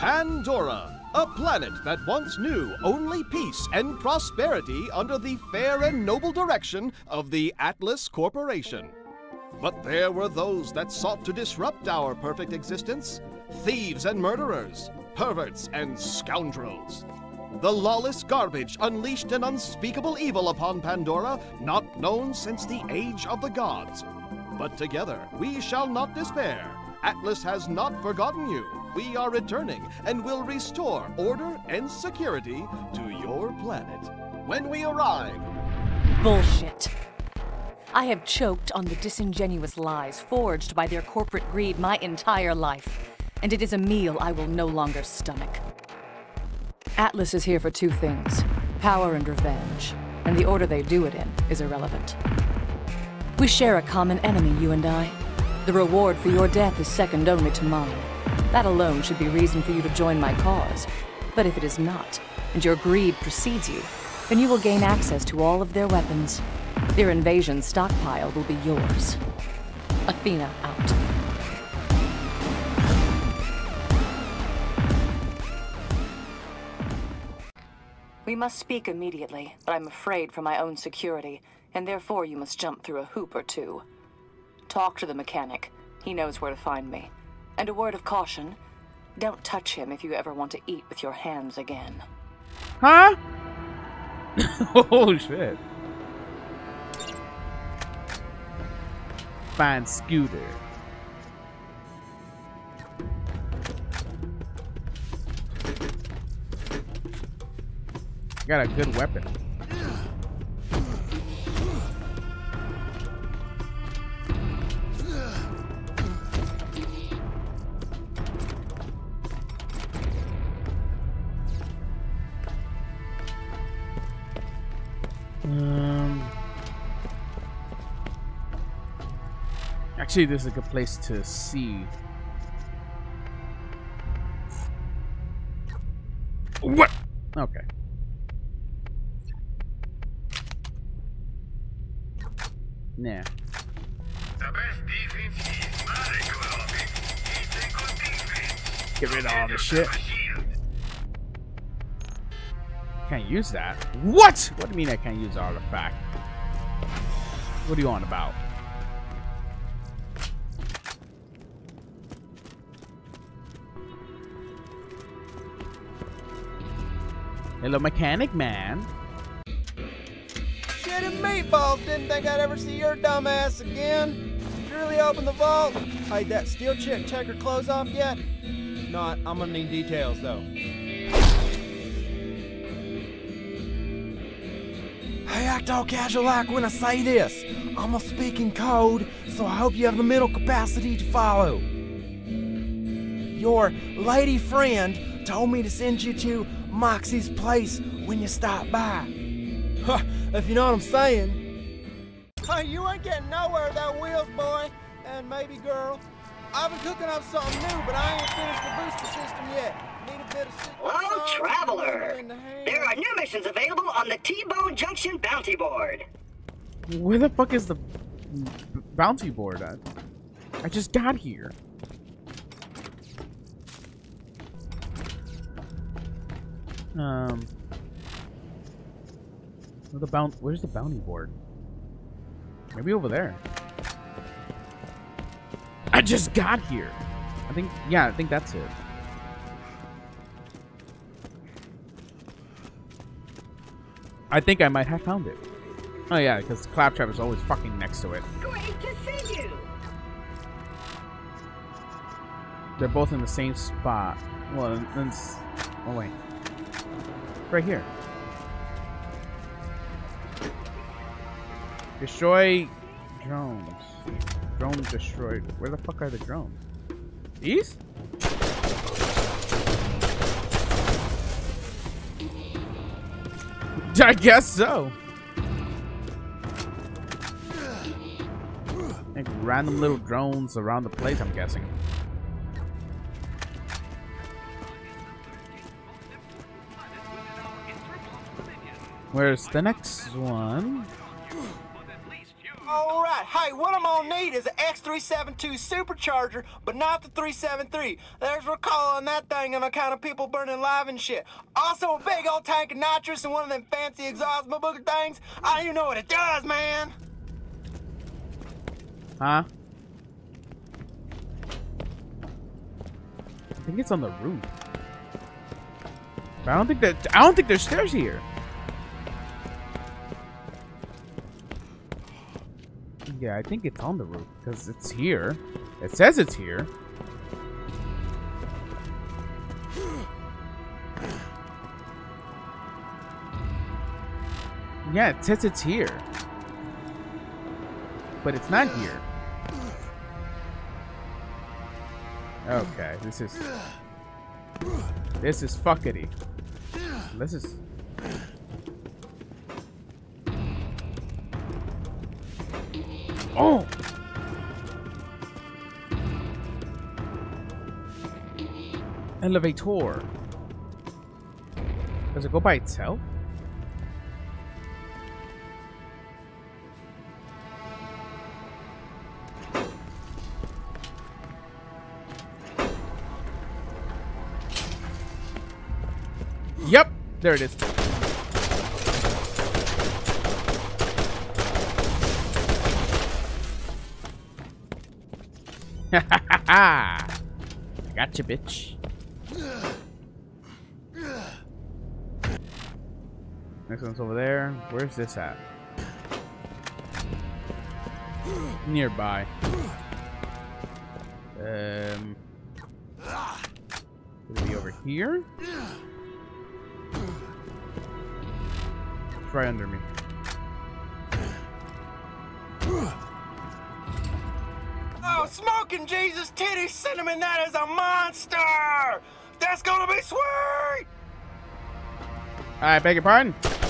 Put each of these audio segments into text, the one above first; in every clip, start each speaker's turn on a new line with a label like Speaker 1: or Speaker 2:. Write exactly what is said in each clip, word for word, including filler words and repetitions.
Speaker 1: Pandora, a planet that once knew only peace and prosperity under the fair and noble direction of the Atlas Corporation. But there were those that sought to disrupt our perfect existence. Thieves and murderers, perverts and scoundrels. The lawless garbage unleashed an unspeakable evil upon Pandora, not known since the age of the gods. But together we shall not despair. Atlas has not forgotten you. We are returning and will restore order and security to your planet. When we arrive...
Speaker 2: Bullshit. I have choked on the disingenuous lies forged by their corporate greed my entire life, and it is a meal I will no longer stomach. Atlas is here for two things, power and revenge, and the order they do it in is irrelevant. We share a common enemy, you and I. The reward for your death is second only to mine. That alone should be reason for you to join my cause. But if it is not, and your greed precedes you, then you will gain access to all of their weapons. Their invasion stockpile will be yours. Athena out. We must speak immediately, but I'm afraid for my own security, and therefore you must jump through a hoop or two. Talk to the mechanic. He knows where to find me. And a word of caution, don't touch him if you ever want to eat with your hands again.
Speaker 3: Huh? Oh shit. Fine scooter. Got a good weapon. Um, actually, this is a good place to see. What? Okay. Nah.
Speaker 4: The best defense is not a good offense. It's a good defense.
Speaker 3: Get rid of all this shit. Can't use that. What? What do you mean I can't use the artifact? What are you on about? Hello, mechanic man.
Speaker 5: Shit and meatballs, didn't think I'd ever see your dumb ass again. Did you really open the vault? Hey, that steel chick check her clothes off yet? Not, I'm gonna need details though. Hey, act all casual like when I say this. I'm a speaking code, so I hope you have the mental capacity to follow. Your lady friend told me to send you to Moxie's place when you stop by. Huh, if you know what I'm saying. Hey, you ain't getting nowhere without wheels, boy. And maybe girl. I've been cooking up something new, but I ain't finished the booster system yet. Need a bit of
Speaker 6: Hello, Traveler! There are new missions available on the T-Bone Junction bounty board.
Speaker 3: Where the fuck is the bounty board at? I just got here. Um, where's the bounty? Where's the bounty board? Maybe over there. I just got here. I think, yeah, I think that's it. I think I might have found it. Oh yeah, because Claptrap is always fucking next to it.
Speaker 6: Great to see you.
Speaker 3: They're both in the same spot. Well, then, oh wait, right here. Destroy drones. Drone destroyed. Where the fuck are the drones? These? I guess so. Like random little drones around the place, I'm guessing. Where's the next one?
Speaker 5: All right. Hey, what I'm gonna need is an X three seventy-two supercharger, but not the three seventy-three. There's recoil on that thing on account of people burning live and shit. Also, a big old tank of nitrous and one of them fancy exhaust booger things. I don't even know what it does, man.
Speaker 3: Huh? I think it's on the roof. But I don't think that I don't think there's stairs here. Yeah, I think it's on the roof because it's here. It says it's here. Yeah, it says it's here. But it's not here. Okay, this is... This is fuckity. This is... Oh! Elevator. Does it go by itself? Yep, there it is. Ha ha ha ha! I gotcha, bitch. Next one's over there. Where's this at? Nearby. Um, would it be over here? It's right under me.
Speaker 5: Oh, smoking Jesus titty cinnamon, that is a monster! That's gonna be sweet!
Speaker 3: I beg your pardon?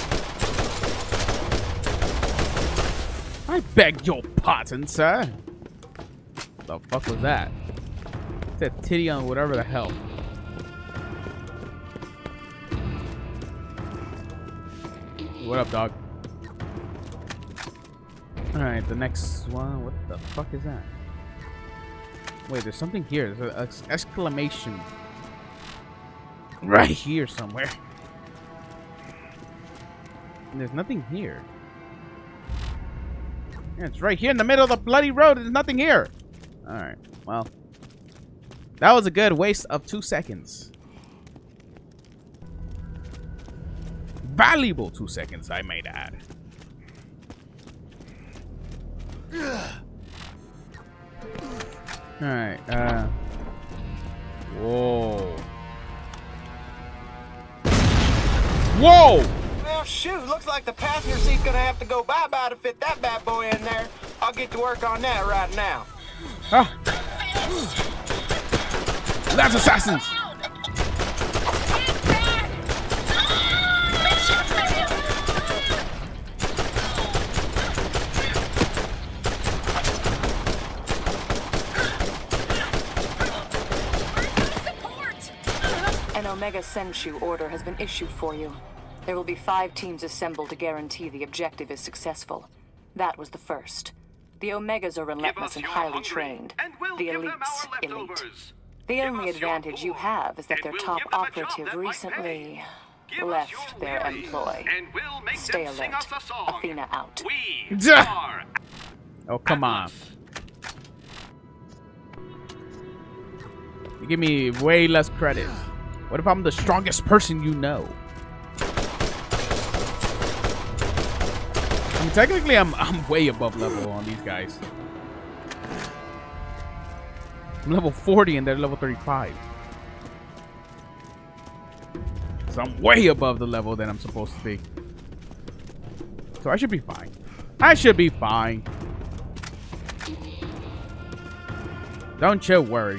Speaker 3: I beg your pardon, sir. What the fuck was that? It's that titty on whatever the hell. What up, dog? Alright, the next one. What the fuck is that? Wait, there's something here. There's an exclamation right here somewhere. And there's nothing here. Yeah, it's right here in the middle of the bloody road. There's nothing here. Alright, well. That was a good waste of two seconds. Valuable two seconds, I might add. Alright, uh... Whoa. Whoa!
Speaker 5: Well, shoot, looks like the passenger seat's gonna have to go bye-bye to fit that bad boy in there. I'll get to work on that right now.
Speaker 3: Ah. That's assassins!
Speaker 2: An Omega Senshu order has been issued for you. There will be five teams assembled to guarantee the objective is successful. That was the first. The Omegas are relentless and highly trained.
Speaker 4: We'll
Speaker 2: the elites, elite. The only advantage you have is that their top operative recently left their employ.
Speaker 4: We'll
Speaker 2: Stay alert. Athena out.
Speaker 4: We are
Speaker 3: Oh, come on. You give me way less credit. What if I'm the strongest person you know? I mean, technically, I'm I'm way above level on these guys. I'm level forty and they're level thirty-five. So I'm way above the level that I'm supposed to be. So I should be fine. I should be fine. Don't you worry.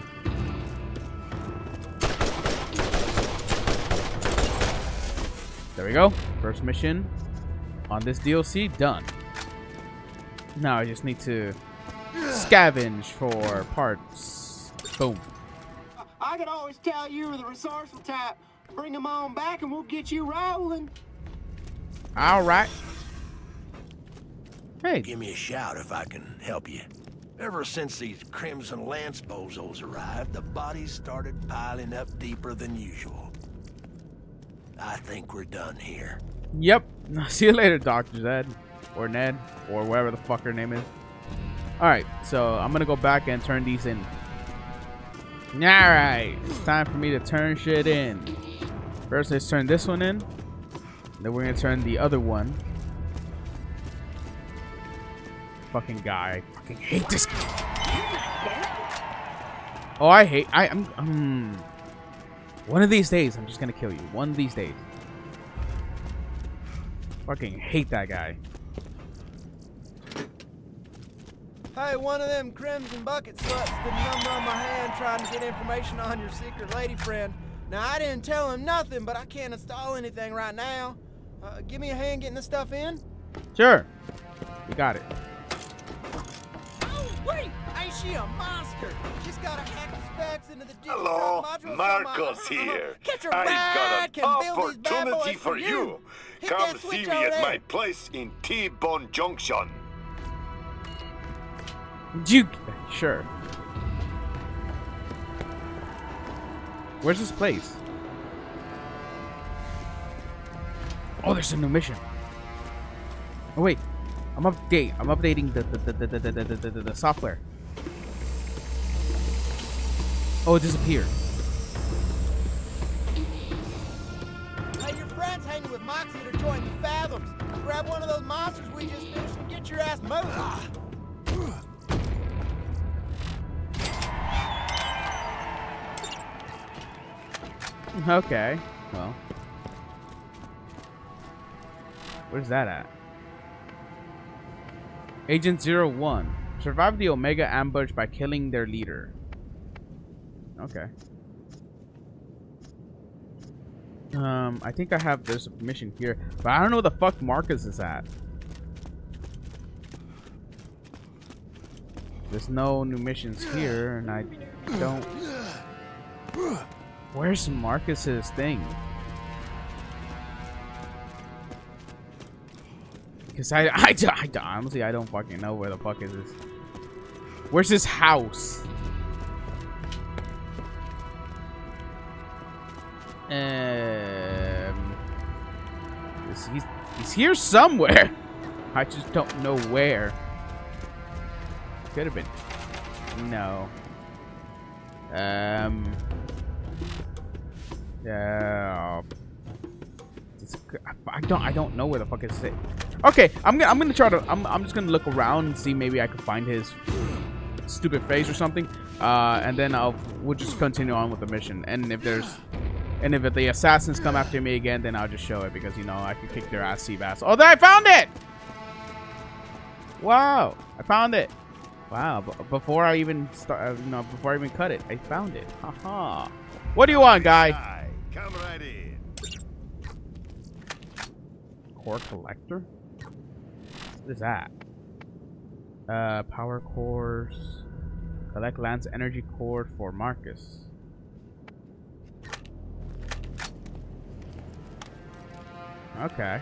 Speaker 3: There we go. First mission on this D L C done. Now I just need to scavenge for parts. Boom.
Speaker 5: I could always tell you were the resourceful type. Bring them on back and we'll get you rolling.
Speaker 3: All right. Hey.
Speaker 7: Give me a shout if I can help you. Ever since these Crimson Lance bozos arrived, the bodies started piling up deeper than usual. I think we're done here.
Speaker 3: Yep. See you later, Doctor Zed. Or Ned. Or whatever the fuck her name is. Alright, so I'm gonna go back and turn these in. Alright. It's time for me to turn shit in. First, let's turn this one in. Then we're gonna turn the other one. Fucking guy. I fucking hate this guy. Oh, I hate. I, I'm. Um, one of these days, I'm just gonna kill you. One of these days. Fucking hate that guy.
Speaker 5: Hey, one of them Crimson Bucket sluts did a number on my hand trying to get information on your secret lady friend. Now, I didn't tell him nothing, but I can't install anything right now. Uh, give me a hand getting the stuff in.
Speaker 3: Sure. You got it.
Speaker 5: Oh, wait! Ain't she a monster? She's got a hack the specs into the digital
Speaker 4: Hello,
Speaker 5: module
Speaker 4: Marcos
Speaker 5: from my-
Speaker 4: here.
Speaker 5: Catch a
Speaker 4: I've
Speaker 5: ride,
Speaker 4: got
Speaker 5: can
Speaker 4: an
Speaker 5: build these bad
Speaker 4: opportunity
Speaker 5: boys
Speaker 4: for you.
Speaker 5: Hit
Speaker 4: Come
Speaker 5: that
Speaker 4: see
Speaker 5: switch
Speaker 4: me
Speaker 5: over
Speaker 4: at
Speaker 5: there.
Speaker 4: my place in T-Bone Junction.
Speaker 3: You sure? Where's this place? Oh, there's a new mission. Oh wait, I'm update. I'm updating the the the the the the, the, the, the software. Oh, it disappeared.
Speaker 5: Hey, your friend's hanging with Moxie to join the Fathoms. Grab one of those monsters we just finished and get your ass moving.
Speaker 3: Okay, well. Where's that at? Agent zero one. Survive the Omega ambush by killing their leader. Okay. Um, I think I have, there's a mission here. But I don't know where the fuck Marcus is at. There's no new missions here, and I don't... Where's Marcus's thing? Because I, I, I, I, honestly, I don't fucking know where the fuck is this. Where's his house? Um, this, he's, he's here somewhere. I just don't know where. Could have been. No. Um. Yeah. I don't. I don't know where the fuck is it. Okay, I'm gonna. I'm gonna try to. I'm. I'm just gonna look around and see maybe I can find his stupid face or something. Uh, and then I'll. We'll just continue on with the mission. And if there's, and if the assassins come after me again, then I'll just show it because you know I can kick their ass, sea bass. Oh, there! I found it! Wow! I found it. Wow! B before I even start, uh, you know, before I even cut it, I found it. Haha. What do you want, guy?
Speaker 4: Come right in.
Speaker 3: Core collector? What is that? Uh, power cores. Collect Lance energy core for Marcus. Okay.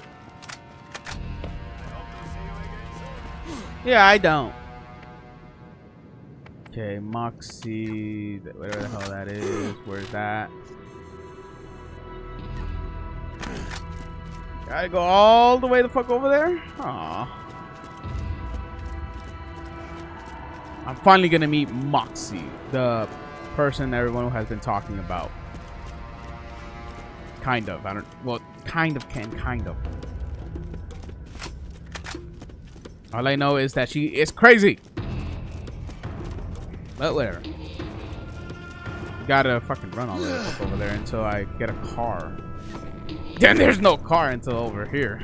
Speaker 3: Yeah, I don't. Okay, Moxie, whatever the hell that is. Where's that? Gotta go all the way the fuck over there? Aw. I'm finally gonna meet Moxie, the person everyone has been talking about. Kind of. I don't. Well, kind of can, kind of. All I know is that she is crazy. But whatever. Gotta fucking run all the way up over there until I get a car. Then there's no car until over here.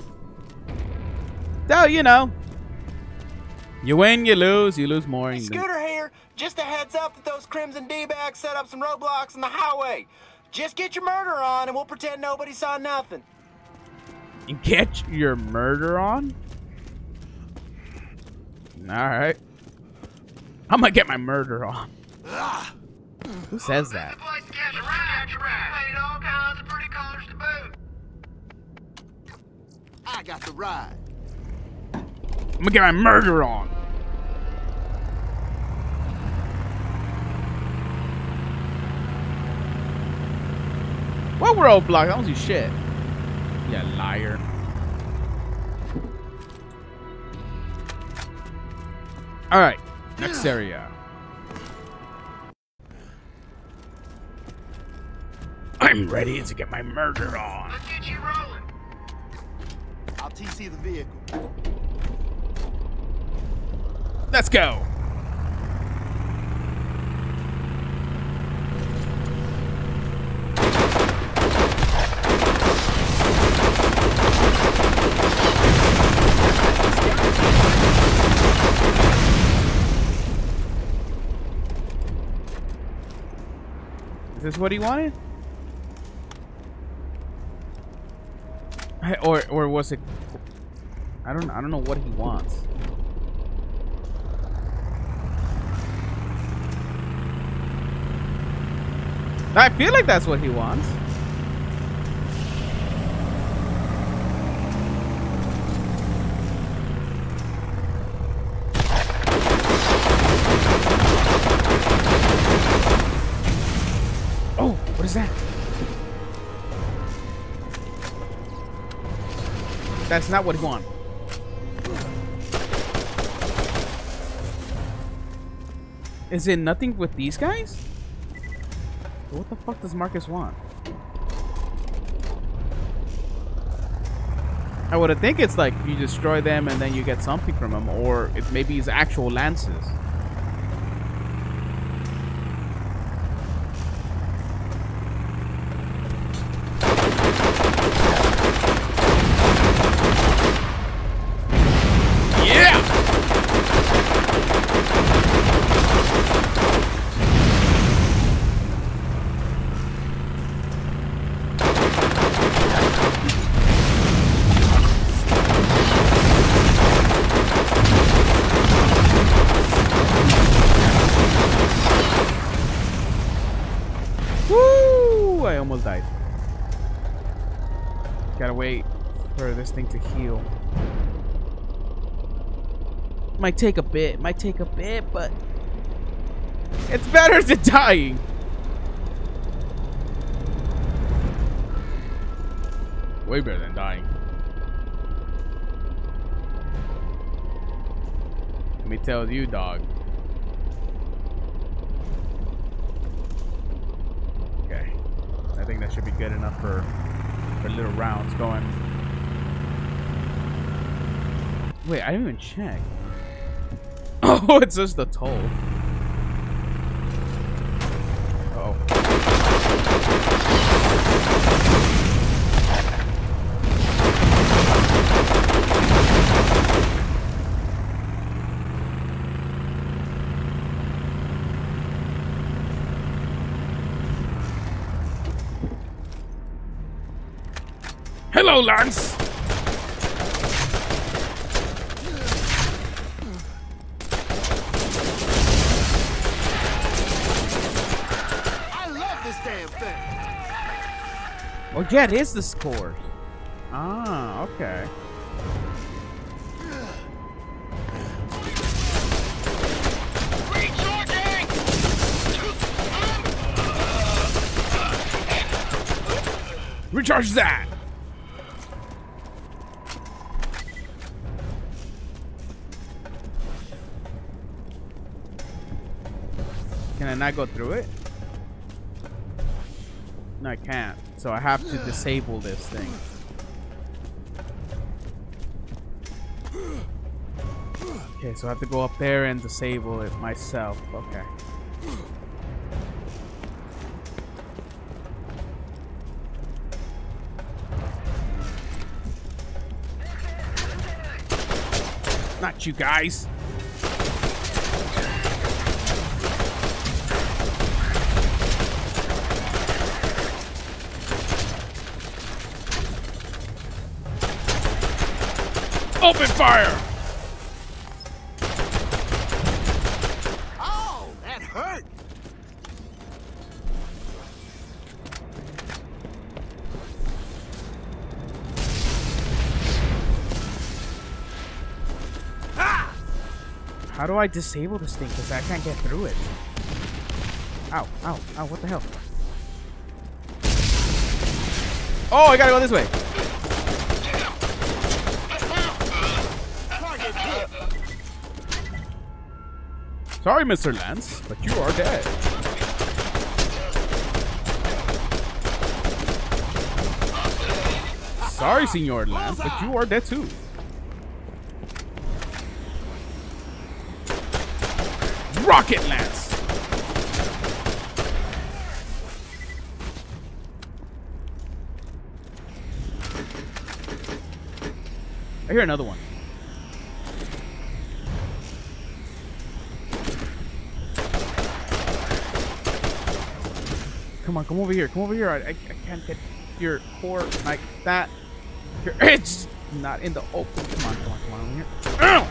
Speaker 3: So, you know. You win, you lose, you lose more.
Speaker 5: Scooter here. Just a heads up that those Crimson D-bags set up some roadblocks on the highway. Just get your murder on and we'll pretend nobody saw nothing.
Speaker 3: Get your murder on? Alright. I'm gonna get my murder on. Who says that?
Speaker 7: I got the ride.
Speaker 3: I'm gonna get my murder on. What roadblock? I don't see shit. Yeah, liar. All right, next area. I'm ready to get my murder on.
Speaker 4: Let's get you rolling.
Speaker 5: I'll T C the vehicle.
Speaker 3: Let's go. Is this what he wanted? Or or was it? I don't I don't know what he wants. I feel like that's what he wants. Oh, what is that? That's not what he wants. Is it nothing with these guys? What the fuck does Marcus want? I would think it's like you destroy them and then you get something from them, or it maybe it's actual lances. I almost died. Gotta wait for this thing to heal. Might take a bit, might take a bit, but it's better than dying. Way better than dying. Let me tell you, dog. Okay. I think that should be good enough for, for little rounds going. Wait, I didn't even check. Oh, it's just the toll. Uh oh. Hello, Lance!
Speaker 5: I love this damn thing.
Speaker 3: Oh, yeah, it is the score. Ah, okay. Recharge that! Can I not go through it? No, I can't. So I have to disable this thing. Okay, so I have to go up there and disable it myself. Okay. Not you guys. Open fire!
Speaker 5: Oh, that hurt.
Speaker 3: How do I disable this thing? Because I can't get through it. Ow, ow, ow, what the hell? Oh, I gotta go this way. Sorry, Mister Lance, but you are dead. Sorry, Senor Lance, but you are dead too. Rocket Lance! I hear another one. Come on, come over here. Come over here. I, I, I can't get your core like that. Your, it's not in the open. Come on, come on, come on over here. Ow!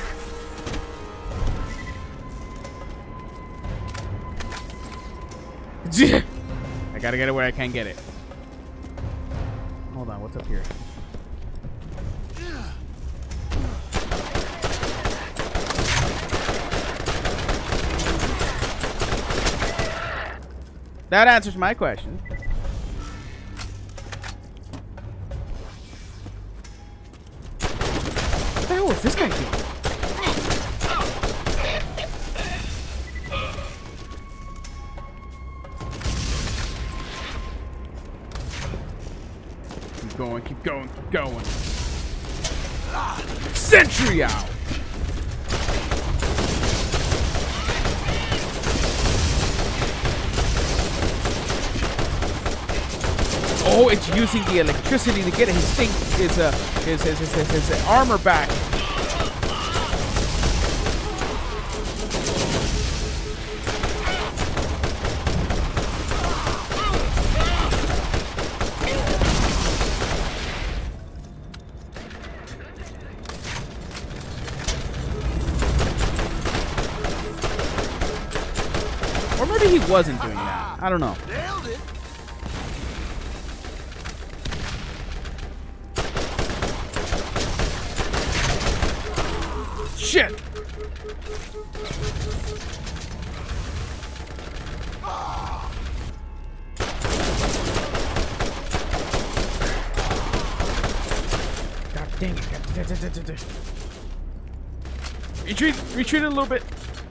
Speaker 3: I gotta get it where I can't get it. Hold on, what's up here? That answers my question. What the hell is this guy doing? Keep going, keep going, keep going. Sentry out! Oh, it's using the electricity to get his thing, his, uh, his, his, his, his, his armor back. Or maybe he wasn't doing that. I don't know. Shit! God dang it. Retreat, retreat a little bit.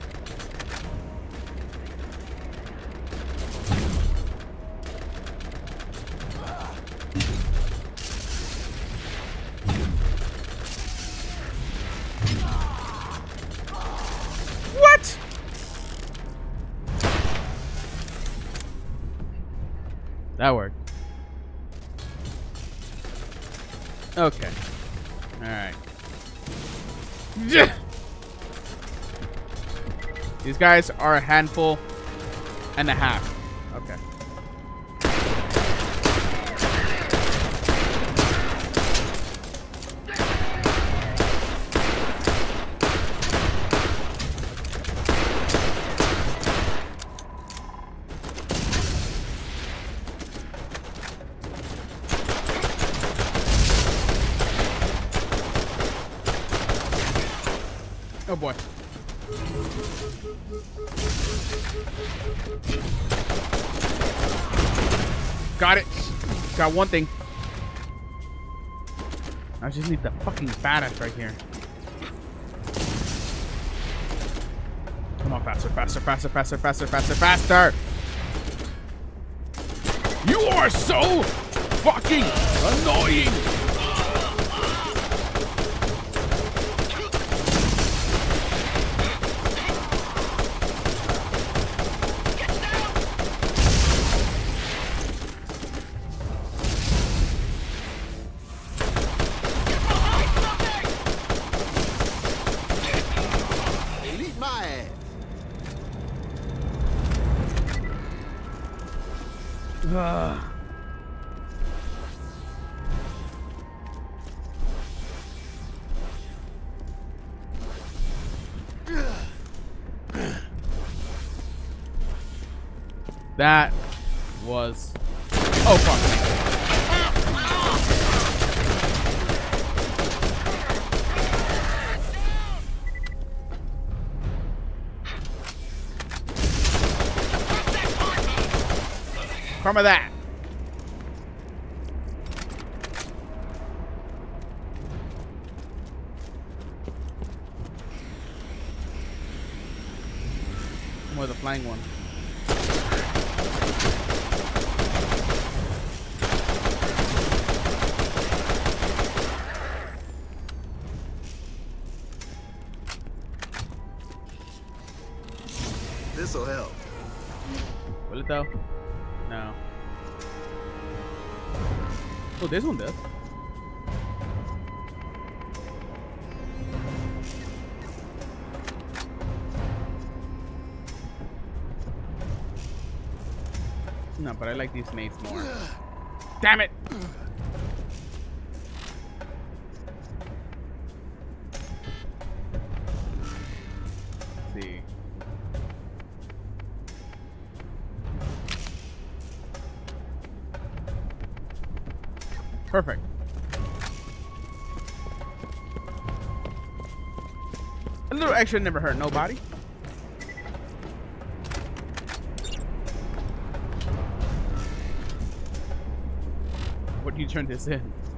Speaker 3: That worked. Okay. Alright. These guys are a handful and a half. Okay. Oh boy. Got it. Got one thing. I just need the fucking badass right here. Come on, faster, faster, faster, faster, faster, faster, faster. You are so fucking annoying. Ugh. That was... Oh, fuck. Karma that. More the flying one.
Speaker 8: This'll help.
Speaker 3: Will it though? No. Oh, this one does. No, but I like these nades more. Damn it! Let's see. Perfect. A little extra never hurt nobody. What do you turn this in?